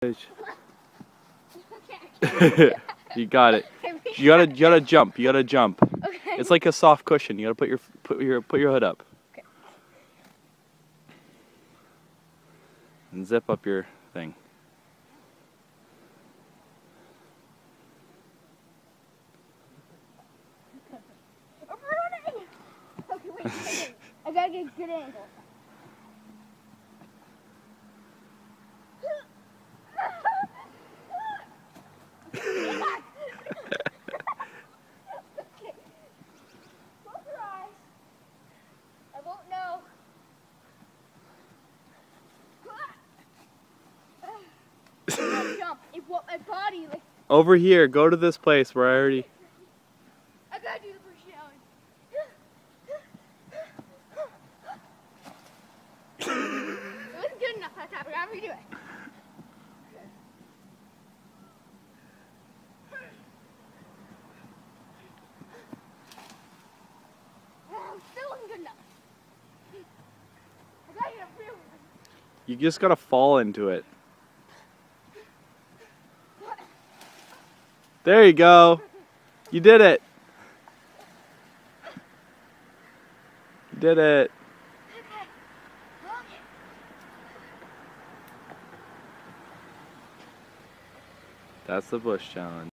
You got it. You gotta jump. You gotta jump. Okay. It's like a soft cushion. You gotta put your hood up. Okay. And zip up your thing. Okay, wait. I gotta get a good angle. Jump. It what my body like. Over here, go to this place where I already. I gotta do the first challenge. It wasn't good enough that time. I gotta redo it. Still wasn't good enough. I gotta get a real one. You just gotta fall into it. There you go. You did it. You did it. That's the bush challenge.